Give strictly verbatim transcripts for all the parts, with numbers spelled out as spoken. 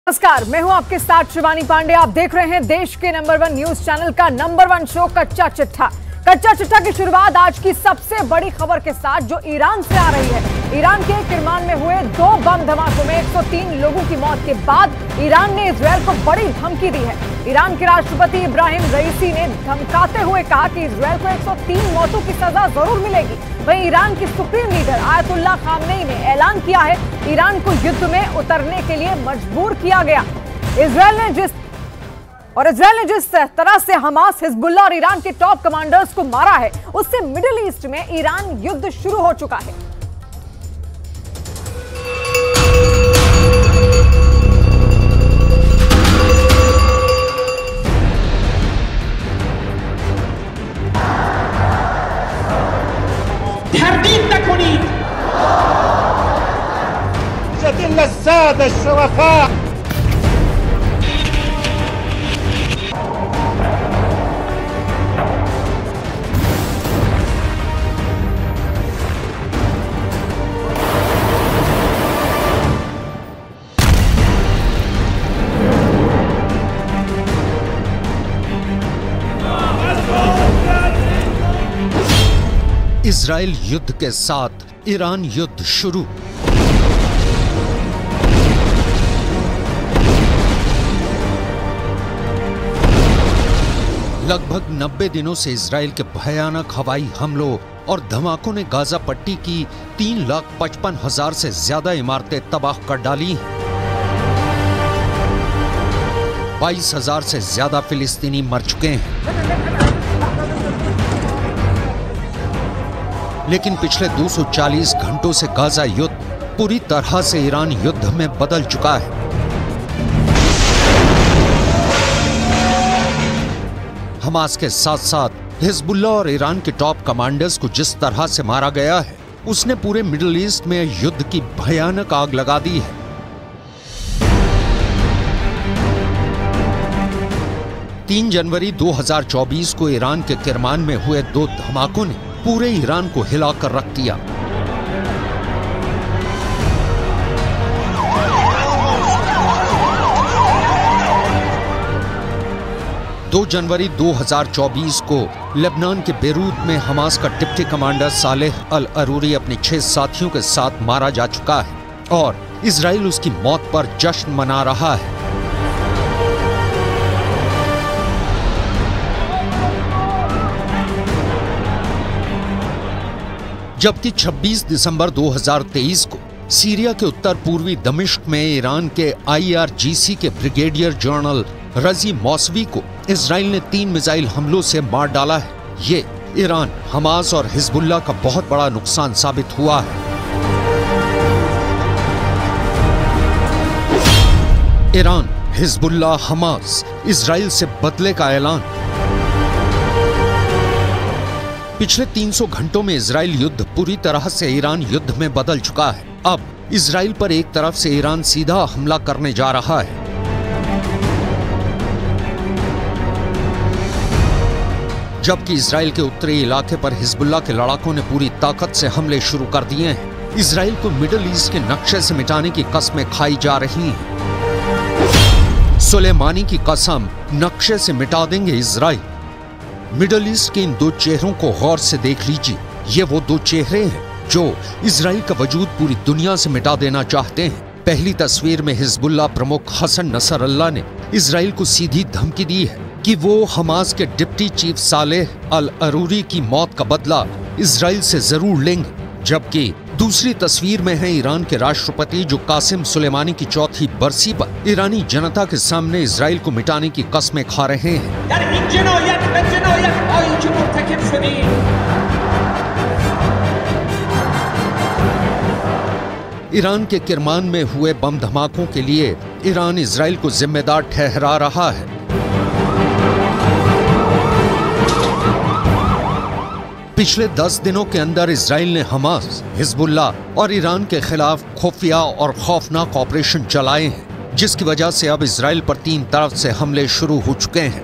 नमस्कार, मैं हूं आपके साथ शिवानी पांडे। आप देख रहे हैं देश के नंबर वन न्यूज चैनल का number one show Kachcha Chittha. कच्चा चिट्ठा की शुरुआत आज की सबसे बड़ी खबर के साथ जो ईरान से आ रही है। ईरान के किरमान में हुए दो बम धमाकों में एक सौ तीन लोगों की मौत के बाद ईरान ने इजरायल को बड़ी धमकी दी है। ईरान के राष्ट्रपति इब्राहिम रईसी ने धमकाते हुए कहा कि इजरायल को एक सौ तीन मौतों की सजा जरूर मिलेगी। वहीं ईरान की सुप्रीम लीडर आयतुल्लाह खामनेई ने ऐलान किया है ईरान को युद्ध में उतरने के लिए मजबूर किया गया। इजरायल ने जिस और इजरायल ने जिस तरह से हमास, हिजबुल्लाह और ईरान के टॉप कमांडर्स को मारा है, उससे मिडिल ईस्ट में ईरान युद्ध शुरू हो चुका है। इजराइल युद्ध के साथ ईरान युद्ध शुरू। लगभग नब्बे दिनों से इजराइल के भयानक हवाई हमलों और धमाकों ने गाजा पट्टी की तीन लाख पचपन हजार से ज्यादा इमारतें तबाह कर डाली हैं। बाईस हजार से ज्यादा फिलिस्तीनी मर चुके हैं। लेकिन पिछले दो सौ चालीस घंटों से गाजा युद्ध पूरी तरह से ईरान युद्ध में बदल चुका है। हमास के साथ साथ हिजबुल्लाह और ईरान के टॉप कमांडर्स को जिस तरह से मारा गया है, उसने पूरे मिडिल ईस्ट में युद्ध की भयानक आग लगा दी है। तीन जनवरी दो हज़ार चौबीस को ईरान के किरमान में हुए दो धमाकों ने पूरे ईरान को हिलाकर रख दिया। दो जनवरी दो हज़ार चौबीस को लेबनान के बेरूत में हमास का deputy commander Saleh al Arouri अपने छह साथियों के साथ मारा जा चुका है और इजराइल उसकी मौत पर जश्न मना रहा है। जबकि छब्बीस दिसंबर दो हज़ार तेईस को सीरिया के उत्तर पूर्वी दमिश्क में ईरान के आई आर जी सी के ब्रिगेडियर जनरल रजी मौसवी को इजराइल ने तीन मिसाइल हमलों से मार डाला है। ये ईरान, हमास और हिजबुल्लाह का बहुत बड़ा नुकसान साबित हुआ है। ईरान, हिजबुल्लाह, हमास, इजराइल से बदले का ऐलान। पिछले तीन सौ घंटों में इजराइल युद्ध पूरी तरह से ईरान युद्ध में बदल चुका है। अब इजराइल पर एक तरफ से ईरान सीधा हमला करने जा रहा है। जबकि इजराइल के उत्तरी इलाके पर हिजबुल्लाह के लड़ाकों ने पूरी ताकत से हमले शुरू कर दिए हैं। इजराइल को मिडिल ईस्ट के नक्शे से मिटाने की कस्में खाई जा रही हैं। सुलेमानी की कसम, नक्शे से मिटा देंगे इजराइल। मिडिल ईस्ट के इन दो चेहरों को गौर से देख लीजिए। ये वो दो चेहरे हैं जो इजराइल का वजूद पूरी दुनिया से मिटा देना चाहते हैं। पहली तस्वीर में हिजबुल्लाह प्रमुख हसन नसरल्लाह ने इजराइल को सीधी धमकी दी है कि वो हमास के deputy chief Saleh al Arouri की मौत का बदला इजराइल से जरूर लेंगे। जबकि दूसरी तस्वीर में है ईरान के राष्ट्रपति जो कासिम सुलेमानी की चौथी बरसी पर ईरानी जनता के सामने इजराइल को मिटाने की कस्में खा रहे हैं। ईरान के किरमान में हुए बम धमाकों के लिए ईरान इजराइल को जिम्मेदार ठहरा रहा है। पिछले दस दिनों के अंदर इजराइल ने हमास, हिजबुल्लाह और ईरान के खिलाफ खुफिया और खौफनाक ऑपरेशन चलाए हैं, जिसकी वजह से अब इजराइल पर तीन तरफ से हमले शुरू हो चुके हैं।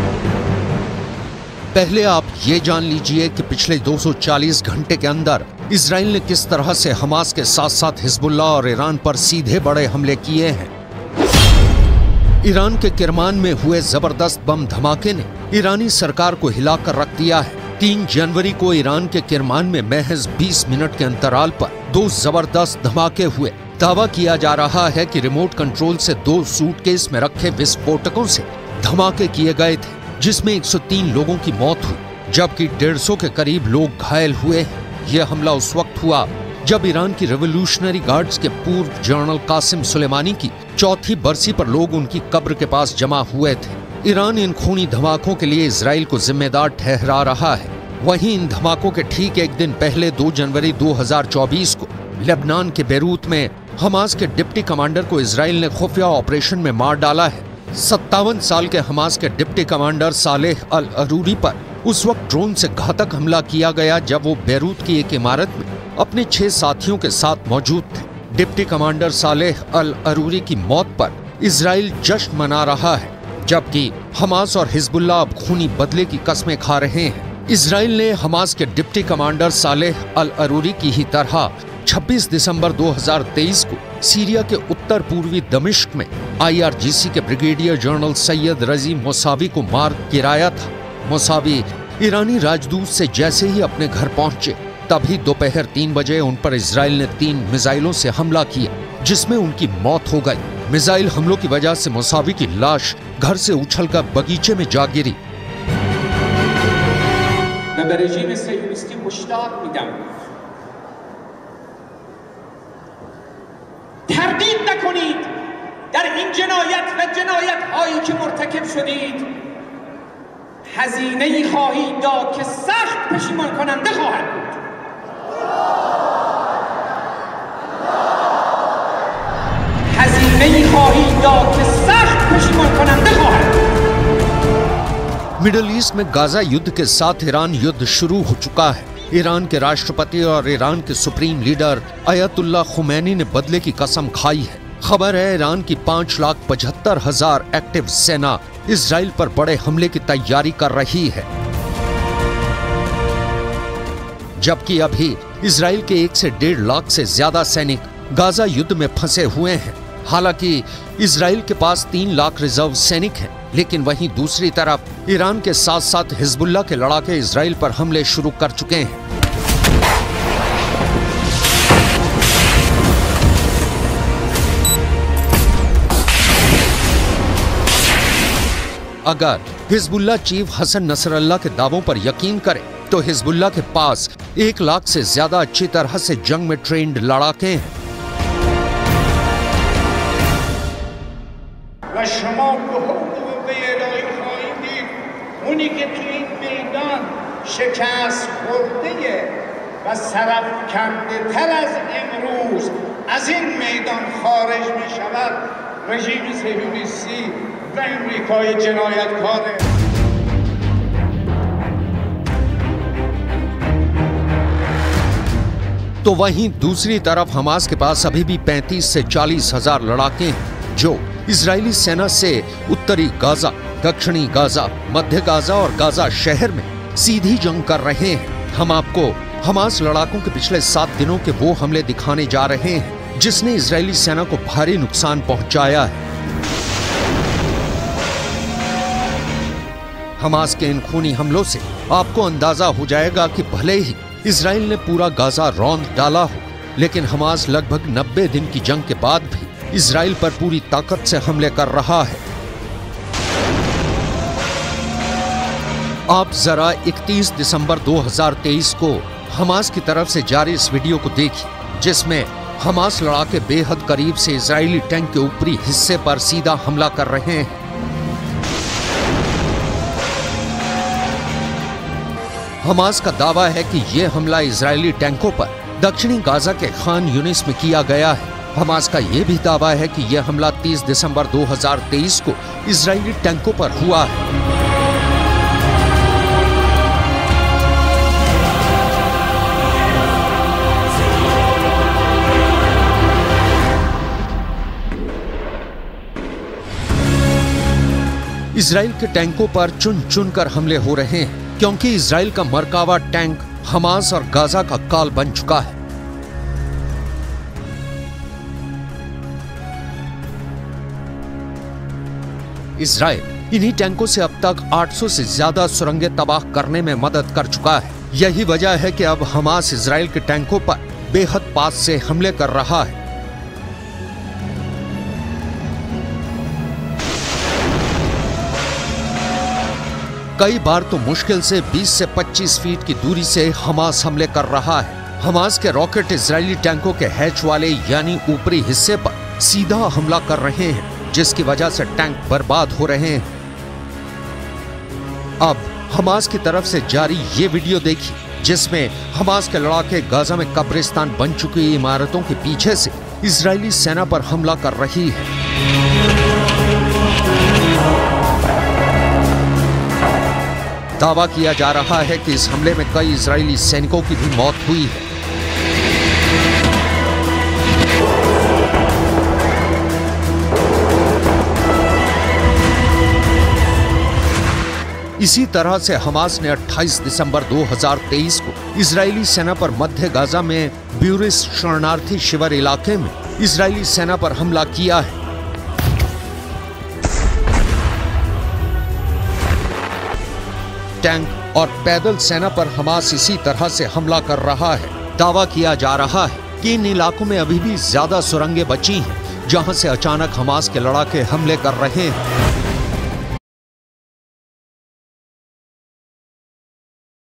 पहले आप ये जान लीजिए कि पिछले दो सौ चालीस घंटे के अंदर इसराइल ने किस तरह से हमास के साथ साथ हिजबुल्लाह और ईरान पर सीधे बड़े हमले किए हैं। ईरान के किरमान में हुए जबरदस्त बम धमाके ने ईरानी सरकार को हिलाकर रख दिया है। तीन जनवरी को ईरान के किरमान में महज बीस मिनट के अंतराल पर दो जबरदस्त धमाके हुए। दावा किया जा रहा है कि रिमोट कंट्रोल से दो सूटकेस में रखे विस्फोटकों से धमाके किए गए थे, जिसमें एक सौ तीन लोगों की मौत हुई, जबकि डेढ़ सौ के करीब लोग घायल हुए। यह हमला उस वक्त हुआ जब ईरान की रेवोल्यूशनरी गार्ड्स के पूर्व जनरल कासिम सुलेमानी की चौथी बरसी पर लोग उनकी कब्र के पास जमा हुए थे। ईरान इन खूनी धमाकों के लिए इजराइल को जिम्मेदार ठहरा रहा है। वहीं इन धमाकों के ठीक एक दिन पहले दो जनवरी दो हज़ार चौबीस को लेबनान के बेरूत में हमास के डिप्टी कमांडर को इजराइल ने खुफिया ऑपरेशन में मार डाला है। सत्तावन साल के हमास के deputy commander Saleh al Arouri पर उस वक्त ड्रोन से घातक हमला किया गया जब वो बेरूत की एक इमारत में अपने छह साथियों के साथ मौजूद थे। Deputy commander Saleh al Arouri की मौत पर इजराइल जश्न मना रहा है, जबकि हमास और हिजबुल्लाह अब खूनी बदले की कस्में खा रहे हैं। इजराइल ने हमास के deputy commander Saleh al Arouri की ही तरह छब्बीस दिसंबर दो हज़ार तेईस को सीरिया के उत्तर पूर्वी दमिश्क में आईआरजीसी के ब्रिगेडियर जनरल सैयद रजी मोसावी को मार गिराया था। मोसावी ईरानी राजदूत से जैसे ही अपने घर पहुंचे तभी दोपहर तीन बजे उन पर इजराइल ने तीन मिसाइलों से हमला किया, जिसमें उनकी मौत हो गई। मिसाइल हमलों की वजह से मोसावी की लाश घर से उछलकर बगीचे में जा गिरी। تردید نکنید در این جنایت و جنایت هایی که مرتکب شدید هزینه ای خواهید داد که سخت پشیمان کننده خواهد بود. هزینه ای خواهید داد که سخت پشیمان کننده خواهد بود. मिडल ईस्ट में गाजा युद्ध के साथ ईरान युद्ध शुरू हो चुका है। ईरान के राष्ट्रपति और ईरान के सुप्रीम लीडर अयतुल्ला खुमैनी ने बदले की कसम खाई है। खबर है ईरान की पाँच लाख पचहत्तर हजार एक्टिव सेना इजराइल पर बड़े हमले की तैयारी कर रही है, जबकि अभी इजराइल के एक से डेढ़ लाख से ज्यादा सैनिक गाजा युद्ध में फंसे हुए हैं। हालांकि इजराइल के पास तीन लाख रिजर्व सैनिक हैं, लेकिन वहीं दूसरी तरफ ईरान के साथ साथ हिजबुल्लाह के लड़ाके इजराइल पर हमले शुरू कर चुके हैं। अगर हिजबुल्लाह चीफ हसन नसरल्लाह के दावों पर यकीन करें तो हिजबुल्लाह के पास एक लाख से ज्यादा अच्छी तरह से जंग में ट्रेंड लड़ाके हैं। اونی که تو این میدان شکست خورده و سرفکنده تر از امروز از این میدان خارج می شود رژیم صهیونیستی و امریکای جنایتکاره. तो वहीं दूसरी तरफ हमास के पास अभी भी पैंतीस से चालीस हजार लड़ाके हैं जो इजरायली सेना से उत्तरी गाजा, दक्षिणी गाजा, मध्य गाजा और गाजा शहर में सीधी जंग कर रहे हैं। हम आपको हमास लड़ाकों के पिछले सात दिनों के वो हमले दिखाने जा रहे हैं जिसने इजरायली सेना को भारी नुकसान पहुंचाया है। हमास के इन खूनी हमलों से आपको अंदाजा हो जाएगा कि भले ही इजराइल ने पूरा गाजा रौंद डाला हो, लेकिन हमास लगभग नब्बे दिन की जंग के बाद भी इजराइल पर पूरी ताकत से हमले कर रहा है। आप जरा इकतीस दिसंबर दो हज़ार तेईस को हमास की तरफ से जारी इस वीडियो को देखिए, जिसमें हमास लड़ाके बेहद करीब से इजरायली टैंक के ऊपरी हिस्से पर सीधा हमला कर रहे हैं। हमास का दावा है कि यह हमला इजरायली टैंकों पर दक्षिणी गाजा के खान यूनिस में किया गया है। हमास का यह भी दावा है कि यह हमला तीस दिसंबर दो हज़ार तेईस को इजरायली टैंकों पर हुआ है। इजराइल के टैंकों पर चुन चुन कर हमले हो रहे हैं क्योंकि इजराइल का मरकावा टैंक हमास और गाजा का काल बन चुका है। इजराइल इन्हीं टैंकों से अब तक आठ सौ से ज्यादा सुरंगें तबाह करने में मदद कर चुका है। यही वजह है कि अब हमास इजराइल के टैंकों पर बेहद पास से हमले कर रहा है। कई बार तो मुश्किल से बीस से पच्चीस फीट की दूरी से हमास हमले कर रहा है। हमास के रॉकेट इजरायली टैंकों के हैच वाले यानी ऊपरी हिस्से पर सीधा हमला कर रहे हैं, जिसकी वजह से टैंक बर्बाद हो रहे हैं। अब हमास की तरफ से जारी ये वीडियो देखिए, जिसमें हमास के लड़ाके गाजा में कब्रिस्तान बन चुकी इमारतों के पीछे से इजरायली सेना पर हमला कर रही है। दावा किया जा रहा है कि इस हमले में कई इजरायली सैनिकों की भी मौत हुई है। इसी तरह से हमास ने अट्ठाईस दिसंबर दो हज़ार तेईस को इजरायली सेना पर मध्य गाजा में ब्यूरिस शरणार्थी शिविर इलाके में इजरायली सेना पर हमला किया है। टैंक और पैदल सेना पर हमास इसी तरह से हमला कर रहा है। दावा किया जा रहा है कि इन इलाकों में अभी भी ज्यादा सुरंगें बची हैं, जहां से अचानक हमास के लड़ाके हमले कर रहे हैं।